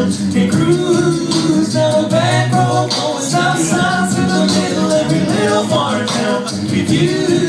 down and cruise down a back road, going stop signs in the middle of every little farm town. If you